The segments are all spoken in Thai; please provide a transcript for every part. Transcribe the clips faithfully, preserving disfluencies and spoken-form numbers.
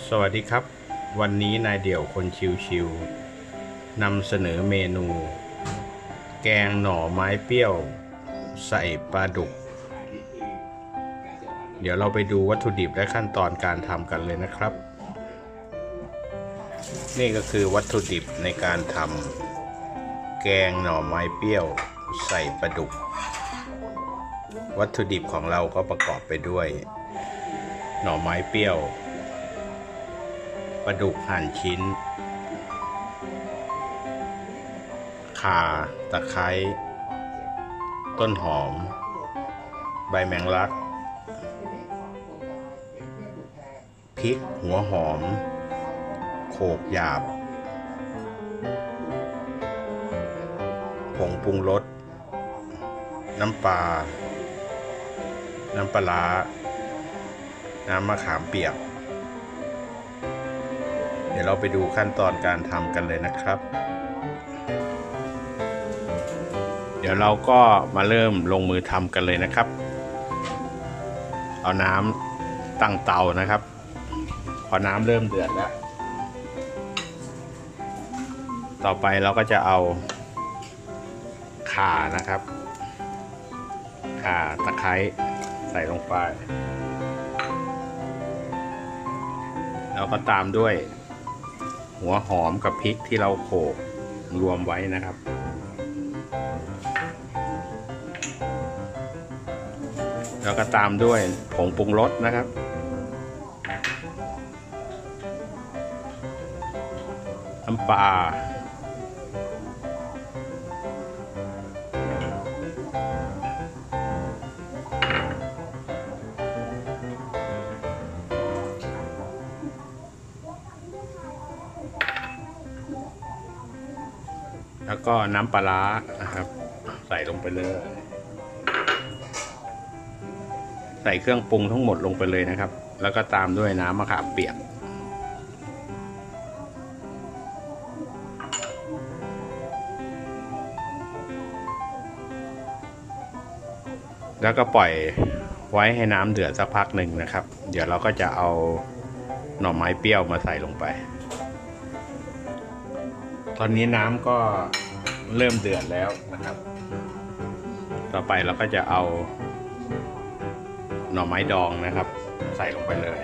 สวัสดีครับวันนี้นายเดี่ยวคนชิวๆนำเสนอเมนู แกงหน่อไม้เปรี้ยวใส่ปลาดุกเดี๋ยวเราไปดูวัตถุดิบและขั้นตอนการทำกันเลยนะครับนี่ก็คือวัตถุดิบในการทำแกงหน่อไม้เปรี้ยวใส่ปลาดุกวัตถุดิบของเราก็ประกอบไปด้วยหน่อไม้เปรี้ยวปลาดุกหั่นชิ้นข่าตะไคร้ต้นหอมใบแมงลักพริกหัวหอมโขลกหยาบผงปรุงรสน้ำปลาน้ำปลาน้ำมะขามเปียกเดี๋ยวเราไปดูขั้นตอนการทำกันเลยนะครับเดี๋ยวเราก็มาเริ่มลงมือทำกันเลยนะครับเอาน้ำตั้งเตานะครับพอน้ำเริ่มเดือดแล้วต่อไปเราก็จะเอาข่านะครับข่าตะไคร้ใส่ลงไปแล้วก็ตามด้วยหัวหอมกับพริกที่เราโขลกรวมไว้นะครับแล้วก็ตามด้วยผงปรุงรสนะครับน้ำปลาแล้วก็น้ำปลาร้านะครับใส่ลงไปเลยใส่เครื่องปรุงทั้งหมดลงไปเลยนะครับแล้วก็ตามด้วยน้ำมะขามเปียกแล้วก็ปล่อยไว้ให้น้ำเดือดสักพักหนึ่งนะครับเดี๋ยวเราก็จะเอาหน่อไม้เปรี้ยวมาใส่ลงไปตอนนี้น้ำก็เริ่มเดือดแล้วนะครับต่อไปเราก็จะเอาหน่อไม้ดองนะครับใส่ลงไปเลย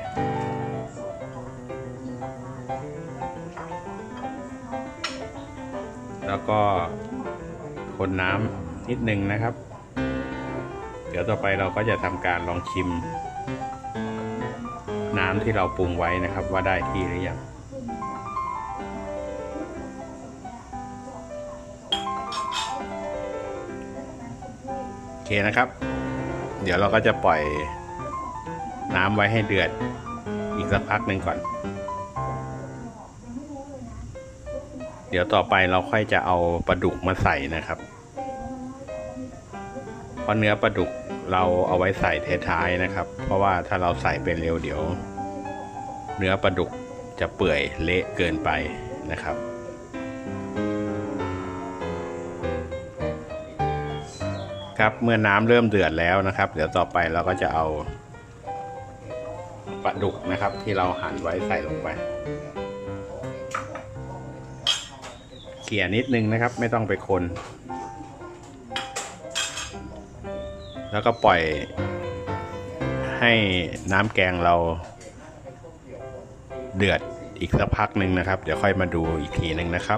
แล้วก็คนน้ำนิดนึงนะครับเดี๋ยวต่อไปเราก็จะทำการลองชิมน้ำที่เราปรุงไว้นะครับว่าได้ที่หรือยังโอเคนะครับเดี๋ยวเราก็จะปล่อยน้ำไว้ให้เดือดอีกสักพักหนึ่งก่อนเดี๋ยวต่อไปเราค่อยจะเอาปลาดุกมาใส่นะครับเพราะเนื้อปลาดุกเราเอาไว้ใส่ท้ายๆนะครับเพราะว่าถ้าเราใส่ไปเร็วเดี๋ยวเนื้อปลาดุกจะเปื่อยเละเกินไปนะครับครับเมื่อน้ำเริ่มเดือดแล้วนะครับเดี๋ยวต่อไปเราก็จะเอาปลาดุกนะครับที่เราหั่นไว้ใส่ลงไปเขี่ยนิดนึงนะครับไม่ต้องไปคนแล้วก็ปล่อยให้น้ำแกงเราเดือดอีกสักพักหนึ่งนะครับเดี๋ยวค่อยมาดูอีกทีหนึ่งนะครับ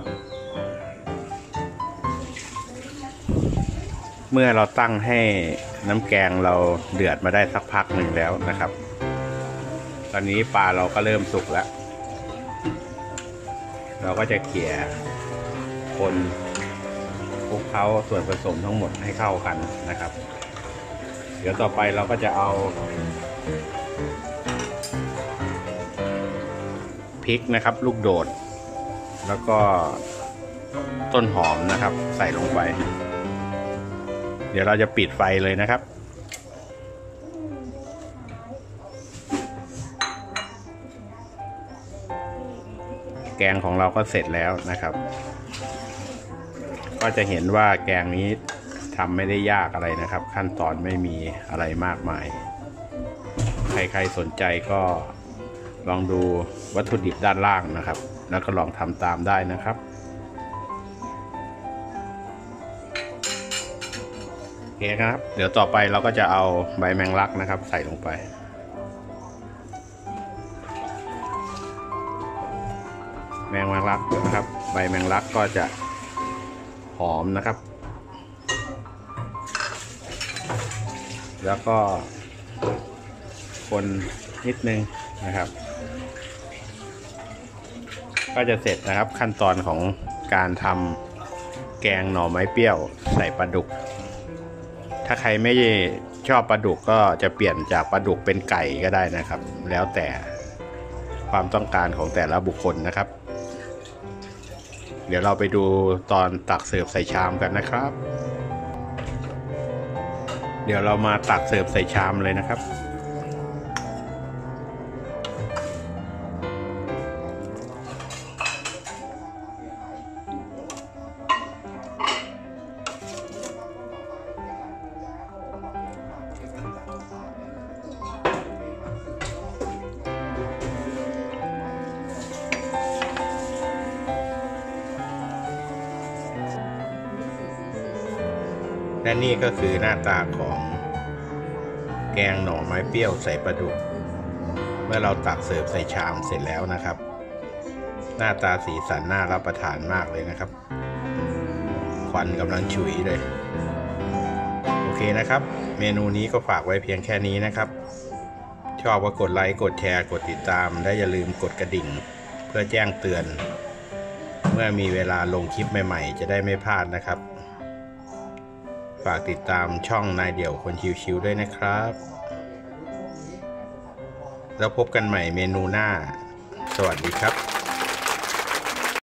เมื่อเราตั้งให้น้ำแกงเราเดือดมาได้สักพักหนึ่งแล้วนะครับตอนนี้ปลาเราก็เริ่มสุกแล้วเราก็จะเขี่ยคนคลุกเคล้าส่วนผสมทั้งหมดให้เข้ากันนะครับเดี๋ยวต่อไปเราก็จะเอาพริกนะครับลูกโดดแล้วก็ต้นหอมนะครับใส่ลงไปเดี๋ยวเราจะปิดไฟเลยนะครับแกงของเราก็เสร็จแล้วนะครับก็จะเห็นว่าแกงนี้ทำไม่ได้ยากอะไรนะครับขั้นตอนไม่มีอะไรมากมายใครๆสนใจก็ลองดูวัตถุดิบด้านล่างนะครับแล้วก็ลองทำตามได้นะครับโอเคครับเดี๋ยวต่อไปเราก็จะเอาใบแมงลักนะครับใส่ลงไปแมงลักนะครับใบแมงลักก็จะหอมนะครับแล้วก็คนนิดนึงนะครับก็จะเสร็จนะครับขั้นตอนของการทำแกงหน่อไม้เปรี้ยวใส่ปลาดุกถ้าใครไม่ชอบปลาดุกก็จะเปลี่ยนจากปลาดุกเป็นไก่ก็ได้นะครับแล้วแต่ความต้องการของแต่ละบุคคลนะครับเดี๋ยวเราไปดูตอนตักเสิร์ฟใส่ชามกันนะครับเดี๋ยวเรามาตักเสิร์ฟใส่ชามเลยนะครับและนี่ก็คือหน้าตาของแกงหน่อไม้เปรี้ยวใส่ปลาดุกเมื่อเราตักเสิร์ฟใส่ชามเสร็จแล้วนะครับหน้าตาสีสันน่ารับประทานมากเลยนะครับควันกำลังฉุยเลยโอเคนะครับเมนูนี้ก็ฝากไว้เพียงแค่นี้นะครับชอบก็กดไลค์กดแชร์กดติดตามและอย่าลืมกดกระดิ่งเพื่อแจ้งเตือนเมื่อมีเวลาลงคลิปใหม่ๆจะได้ไม่พลาดนะครับฝากติดตามช่องนายเดี่ยวคนชิวๆด้วยนะครับแล้วพบกันใหม่เมนูหน้าสวัสดีครับ